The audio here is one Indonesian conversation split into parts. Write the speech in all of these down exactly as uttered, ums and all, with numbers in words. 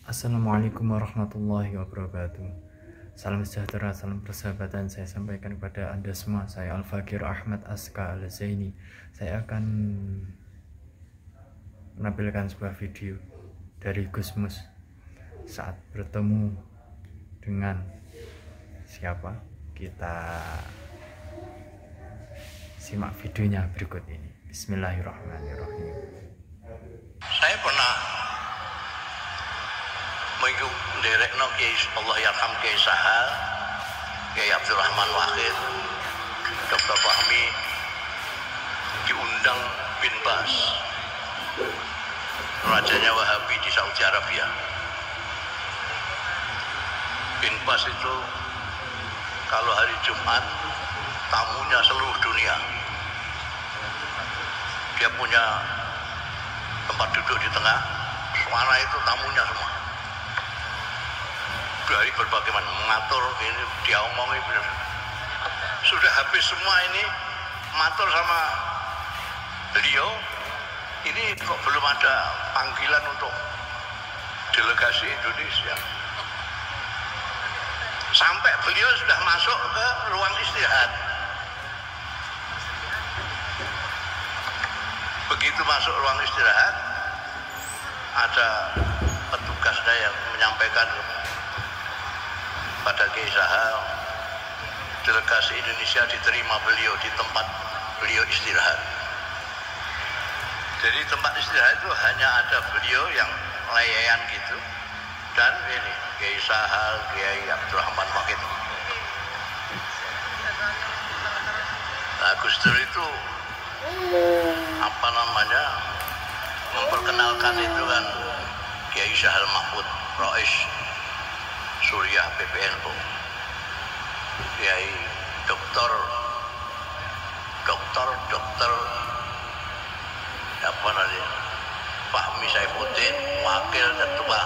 Assalamualaikum warahmatullahi wabarakatuh. Salam sejahtera, salam persahabatan saya sampaikan kepada Anda semua. Saya Al-Fakir Ahmad Aska Al-Zaini. Saya akan menampilkan sebuah video dari Gusmus saat bertemu dengan siapa. Kita simak videonya berikut ini. Bismillahirrahmanirrahim. Saya pernah mengikut direkno Kiai Allah Yarham Kiai Sahal, Kiai Abdurrahman Wahid, Doktor Fahmi diundang bin Bas, rajanya Wahabi di Saudi Arabia. Bin Bas itu kalau hari Jumat tamunya seluruh dunia. Dia punya tempat duduk di tengah, suara itu tamunya semua. Dari berbagai macam mengatur ini dia omongin benar. Sudah habis semua ini matur sama beliau. Ini kok belum ada panggilan untuk delegasi Indonesia. Sampai beliau sudah masuk ke ruang istirahat. Begitu masuk ruang istirahat, ada petugasnya yang menyampaikan pada Kiai Sahal, delegasi Indonesia diterima beliau di tempat beliau istirahat. Jadi tempat istirahat itu hanya ada beliau yang layayan gitu, dan ini Kiai Sahal, Kiai Abdurrahman Wahid. Nah, Gus Dur itu apa namanya memperkenalkan itu kan Kiai Sahal Mahmud Rais Suriah P B N U, Kiai Doktor Doktor Doktor apa namanya Fahmi Saifuddin, wakil ketua.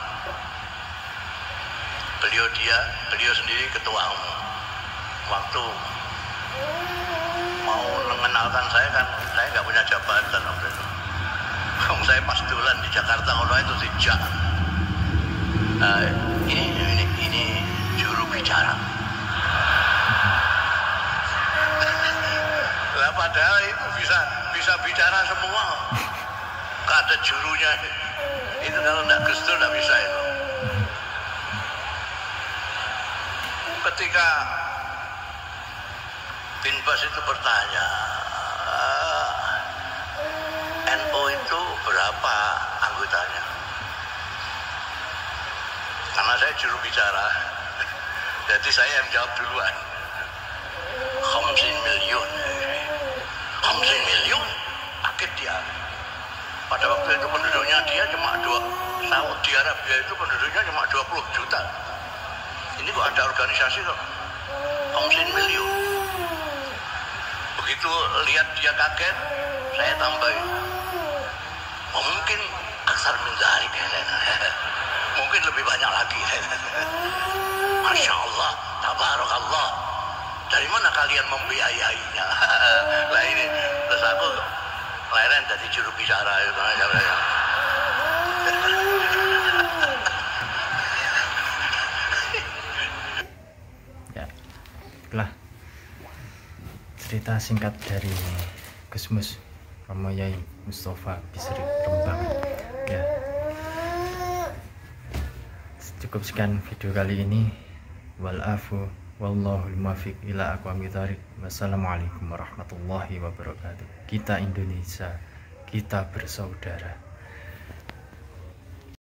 Beliau dia beliau sendiri ketua umum. Waktu mau mengenalkan saya kan saya nggak punya jabatan waktu itu. Saya pas dulan di Jakarta kalau itu sejak. Nah, ini ini ini juru bicara. Lah padahal itu bisa bisa bicara semua. Gak ada jurunya. Itu kalau nggak Gus Dur nggak bisa itu. Ketika bin Bas itu bertanya, N U itu berapa anggotanya? Karena saya juru bicara, jadi saya yang jawab duluan. Khamsin miliun, khamsin miliun, kaget dia. Pada waktu itu penduduknya dia cuma dua, Saudi Arabia itu penduduknya cuma dua puluh juta. Ini kok ada organisasi kok, khamsin miliun. Begitu lihat dia kaget, saya tambahin. Oh, mungkin aksar min dzalik. Mungkin lebih banyak lagi. Masya Allah, tabarakallah. Dari mana kalian membiayainya? Lah ini, terus aku leren jadi juru bicara itu. Ya, itulah cerita singkat dari Gusmus Romo Yai Mustafa Bisri Rembang. Ya, cukup sekian video kali ini. Wal afu wallahul muwaffiq ila aqwamit thoriq. Wassalamualaikum warahmatullahi wabarakatuh. Kita Indonesia, kita bersaudara.